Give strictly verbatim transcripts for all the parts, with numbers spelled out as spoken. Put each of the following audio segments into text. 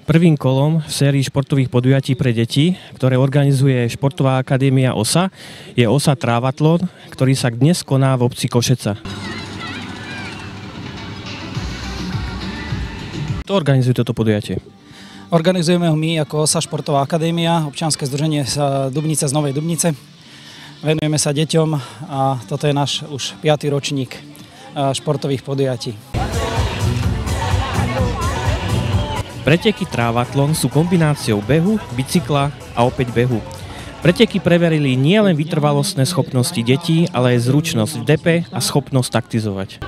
Prvým kolom v sérii športových podujatí pre deti, ktoré organizuje Športová akadémia OSA, je OSA Trávatlon, ktorý sa dnes koná v obci Košeca. Kto organizuje toto podujatie? Organizujeme ho my ako OSA Športová akadémia, občianske združenie Dubnice z Novej Dubnice. Venujeme sa deťom a toto je náš už piaty ročník športových podujatí. Preteky Trávatlon sú kombináciou behu, bicykla a opäť behu. Preteky preverili nielen vytrvalostné schopnosti detí, ale aj zručnosť v depe a schopnosť taktizovať.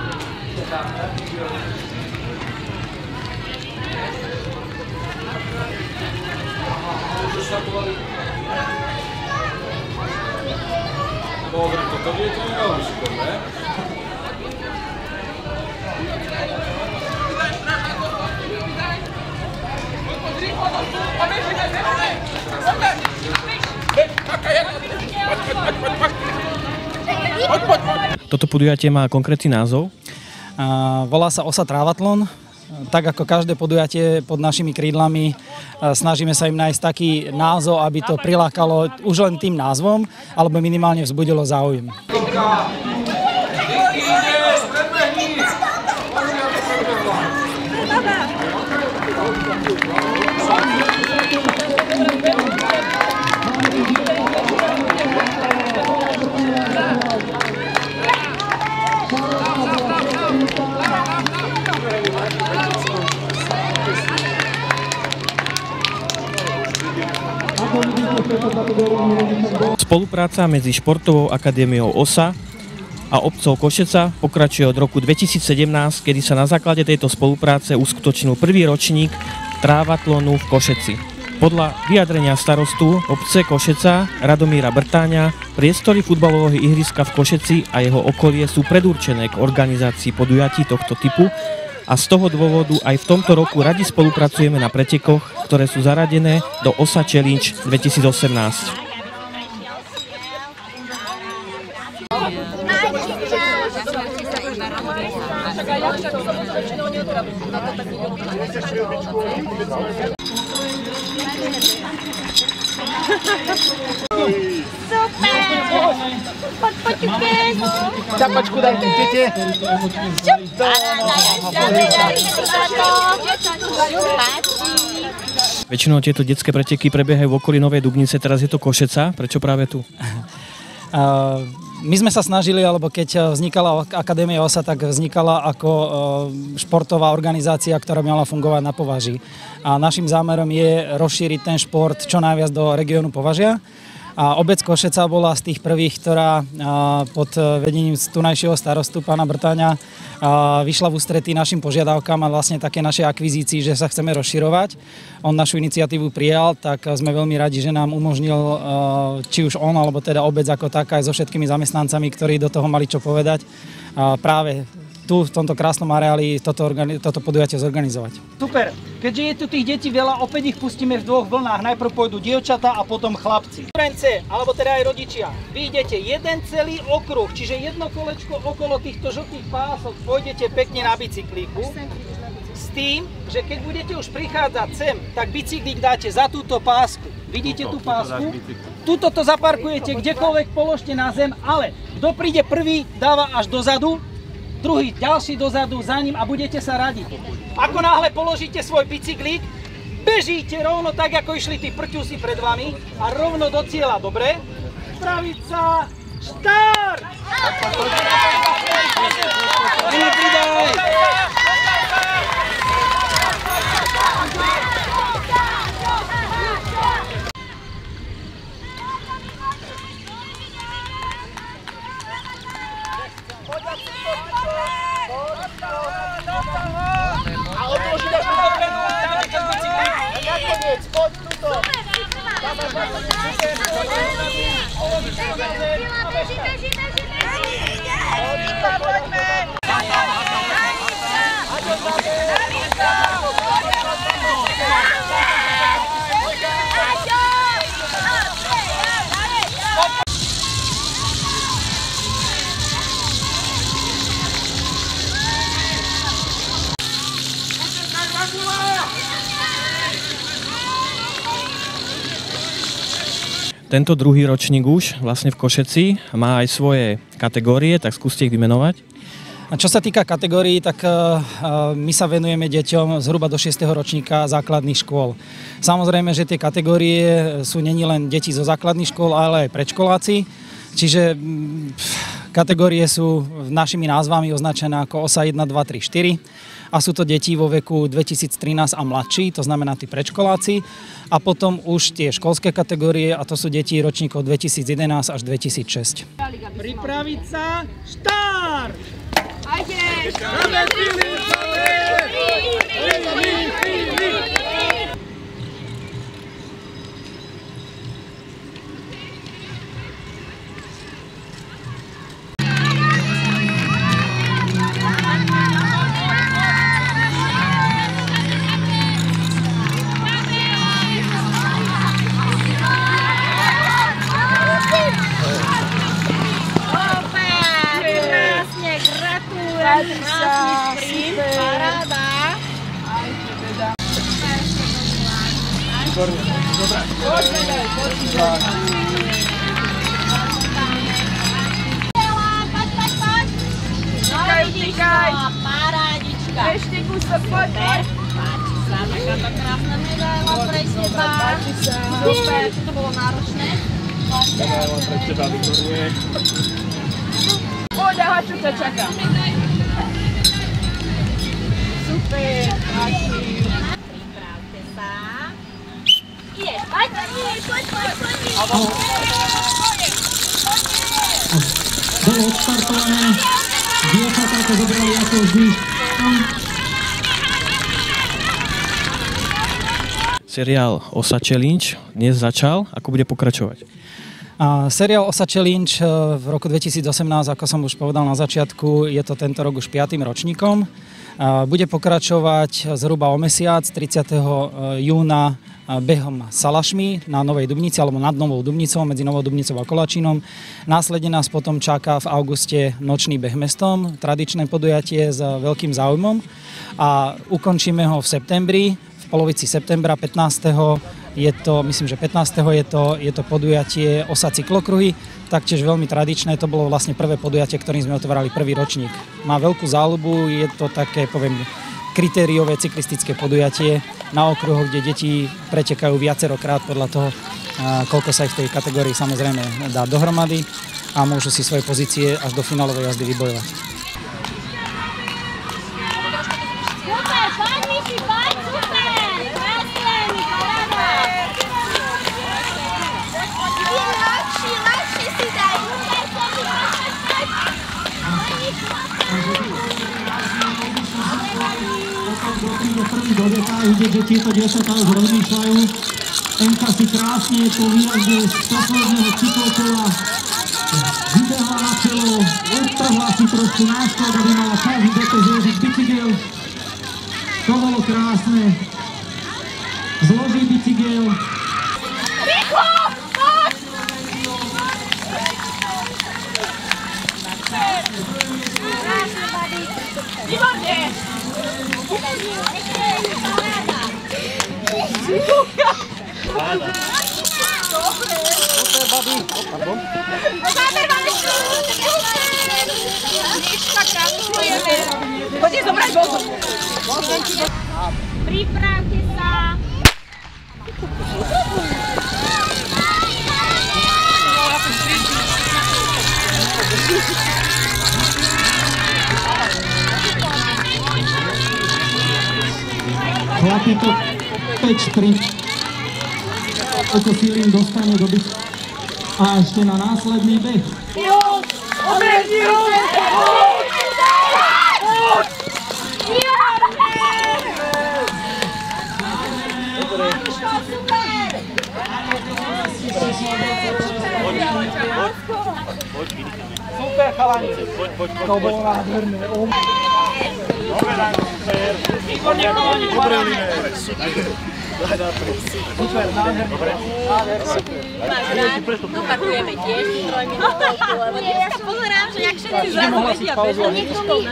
Toto podujatie má konkrétny názov? Volá sa OSA Trávatlon. Tak ako každé podujatie pod našimi krídlami, snažíme sa im nájsť taký názov, aby to prilákalo už len tým názvom, alebo minimálne vzbudilo záujem. Spolupráca medzi Športovou akadémiou OSA a obcou Košeca pokračuje od roku dvetisícsedemnásť, kedy sa na základe tejto spolupráce uskutočnil prvý ročník Trávatlonu v Košeci. Podľa vyjadrenia starostu obce Košeca Radomíra Brtáňa priestory futbalového ihriska v Košeci a jeho okolie sú predurčené k organizácii podujatí tohto typu a z toho dôvodu aj v tomto roku radi spolupracujeme na pretekoch, ktoré sú zaradené do OSA Challenge dvetisícosemnásť. Čapačku daj tu tete. Väčšinou tieto detské preteky prebiehajú v okolí Novej Dubnice, teraz je to Košeca. Prečo práve tu? My sme sa snažili, alebo keď vznikala Akadémia OSA, tak vznikala ako športová organizácia, ktorá mala fungovať na Považí. A našim zámerom je rozšíriť ten šport čo najviac do regiónu Považia. A obec Košeca bola z tých prvých, ktorá pod vedením tunajšieho starostu pána Brtáňa vyšla v ústretí našim požiadavkám a vlastne také našej akvizícii, že sa chceme rozširovať. On našu iniciatívu prijal, tak sme veľmi radi, že nám umožnil či už on, alebo teda obec ako taká, aj so všetkými zamestnancami, ktorí do toho mali čo povedať, práve tu v tomto krásnom areáli toto, toto podujatie zorganizovať. Super, keďže je tu tých detí veľa, opäť ich pustíme v dvoch vlnách. Najprv pôjdu dievčatá a potom chlapci. Rence, alebo teda aj rodičia, vy idete jeden celý okruh, čiže jedno kolečko okolo týchto žltých pások, pôjdete pekne na bicyklíku. S tým, že keď budete už prichádzať sem, tak bicyklík dáte za túto pásku. Vidíte tú pásku? Tuto to zaparkujete kdekoľvek položte na zem, ale kto príde prvý, dáva až dozadu, druhý ďalší dozadu za ním a budete sa radiť. Ako náhle položíte svoj bicyklík, bežíte rovno tak, ako išli tí prťusy pred vami a rovno do cieľa, dobre? Pravica, štart! Nepridaj! A odloží až dopredu, dáme ten bicyklík. Nakoniec, poď tuto. Dáme Tento druhý ročník už vlastne v Košeci má aj svoje kategórie, tak skúste ich vymenovať. A čo sa týka kategórií, tak uh, my sa venujeme deťom zhruba do šiesteho ročníka základných škôl. Samozrejme, že tie kategórie sú není len deti zo základných škôl, ale aj predškoláci. Čiže pff, kategórie sú našimi názvami označené ako osa jeden, dva, tri, štyri a sú to deti vo veku dvetisíctrinásť a mladší, to znamená tí predškoláci. A potom už tie školské kategórie a to sú deti ročníkov dvetisícjedenásť až dvetisícšesť. Pripraviť sa, štart! Ajde! Parádička. Ešte kúsok, poď, poď. Páči sa, takáto krásna medaila pre teba. Páči sa. Super, čo to bolo náročné? Medaila pre teba, výborne. Poď, aha, čo ťa čaká. Super, páči. Pripravte sa. Ideš, poď, poď, poď, poď, poď. Bolo odstartované, dievčatá to zobrali ako vždy. Seriál Osa Challenge dnes začal, ako bude pokračovať? A seriál Osa Challenge v roku dvetisícosemnásť, ako som už povedal na začiatku, je to tento rok už piatym ročníkom. A bude pokračovať zhruba o mesiac, tridsiateho júna behom Salašmi na Novej Dubnici alebo nad Novou Dubnicou, medzi Novou Dubnicou a Koláčinom. Následne nás potom čaká v auguste nočný beh mestom, tradičné podujatie s veľkým záujmom a ukončíme ho v septembri, v polovici septembra pätnásteho Je to, myslím, že pätnásteho je to, je to podujatie Osa cyklokruhy, taktiež veľmi tradičné, to bolo vlastne prvé podujatie, ktorým sme otvárali prvý ročník. Má veľkú záľubu, je to také, poviem, kritériové cyklistické podujatie na okruhoch, kde deti pretekajú viacerokrát podľa toho, koľko sa ich v tej kategórii samozrejme dá dohromady a môžu si svoje pozície až do finálovej jazdy vybojovať. Super, poď, Miši, poď, super. Krásne, paráda. Ľahšie, ľahšie si daj. Do prvých do detáľ, vidieť, že tieto dievčatá už rozmýšľajú. Enka si krásne po výjazde z posledného cyklokola vybehla na čelo, odtrhla si trošku náskok, aby mala čas do toho zložiť bicykel. To bolo krásne. Zloží bicykel. Rýchlo, poď! Výborne! Záber, Babičku! Miška, gratulujeme! Poďte zobrať vozu! Pripravte sa. Chlapi to päť šprint. Ako Filín dostane do byt. A ešte na následný beh. Oberni ruku! Super, chalani. To bolo nádherné. Výborne, chalani. Super, nádherné. Dopakujeme tiež trojminútovku, lebo dneska pozerám, že jak všetci zrazu vedia bežať. Niekto mi...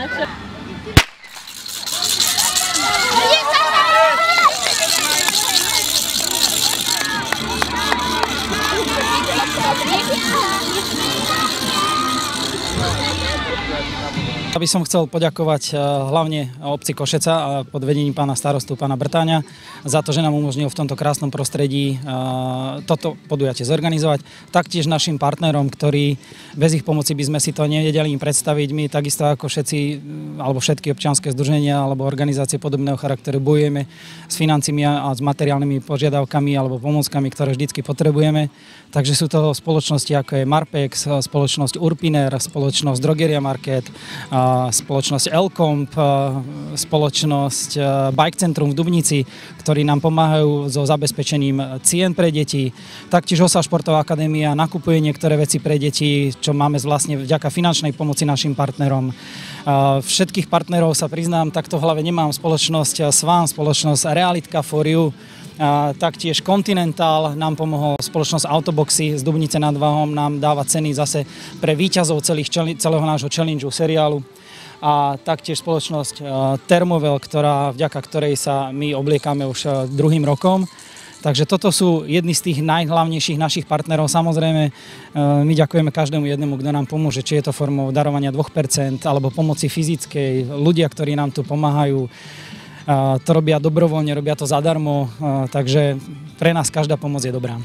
Ja by som chcel poďakovať hlavne obci Košeca a pod vedením pána starostu, pána Brtáňa za to, že nám umožnil v tomto krásnom prostredí toto podujatie zorganizovať. Taktiež našim partnerom, ktorí bez ich pomoci by sme si to nevedeli im predstaviť. My takisto ako všetci, alebo všetky občianske združenia alebo organizácie podobného charakteru bojujeme s financiami a s materiálnymi požiadavkami alebo pomockami, ktoré vždycky potrebujeme. Takže sú to spoločnosti ako je Marpex, spoločnosť Urpiner, spoločnosť Drogeria Market, spoločnosť Elkomp, spoločnosť Bike Centrum v Dubnici, ktorí nám pomáhajú so zabezpečením cien pre deti. Taktiež Osa športová akadémia nakupuje niektoré veci pre deti, čo máme vlastne vďaka finančnej pomoci našim partnerom. Všetkých partnerov sa priznám, takto v hlave nemám, spoločnosť Svan, spoločnosť Realitka for you, a taktiež Continental nám pomohol, spoločnosť Autoboxy z Dubnice nad Váhom nám dáva ceny zase pre víťazov celých, celého nášho challengeu seriálu. A taktiež spoločnosť Thermovel, ktorá, vďaka ktorej sa my obliekame už druhým rokom. Takže toto sú jedni z tých najhlavnejších našich partnerov. Samozrejme, my ďakujeme každému jednému, kto nám pomôže, či je to formou darovania dve percentá alebo pomoci fyzickej, ľudia, ktorí nám tu pomáhajú. To robia dobrovoľne, robia to zadarmo, takže pre nás každá pomoc je dobrá.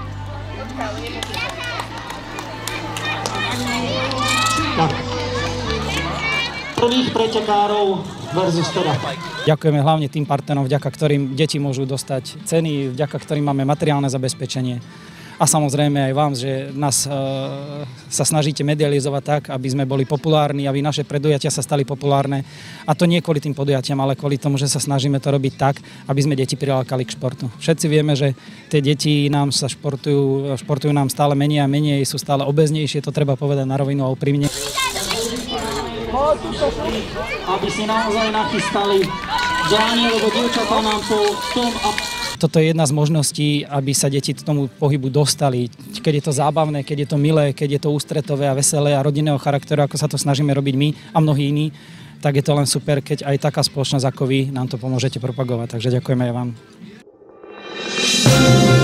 Tak. Prvých pretekárov versus teda. Ďakujeme hlavne tým partnerom, vďaka ktorým deti môžu dostať ceny, vďaka ktorým máme materiálne zabezpečenie. A samozrejme aj vám, že nás e, sa snažíte medializovať tak, aby sme boli populárni, aby naše predujatia sa stali populárne. A to nie kvôli tým podujatiam, ale kvôli tomu, že sa snažíme to robiť tak, aby sme deti prilákali k športu. Všetci vieme, že tie deti nám sa športujú, športujú nám stále menej a menej, sú stále obeznejšie, to treba povedať na rovinu a úprimne. Aby si naozaj nachystali bráni, lebo dievčatá nám po tom a toto je jedna z možností, aby sa deti k tomu pohybu dostali. Keď je to zábavné, keď je to milé, keď je to ústretové a veselé a rodinného charakteru, ako sa to snažíme robiť my a mnohí iní, tak je to len super, keď aj taká spoločnosť ako vy nám to pomôžete propagovať. Takže ďakujeme aj vám.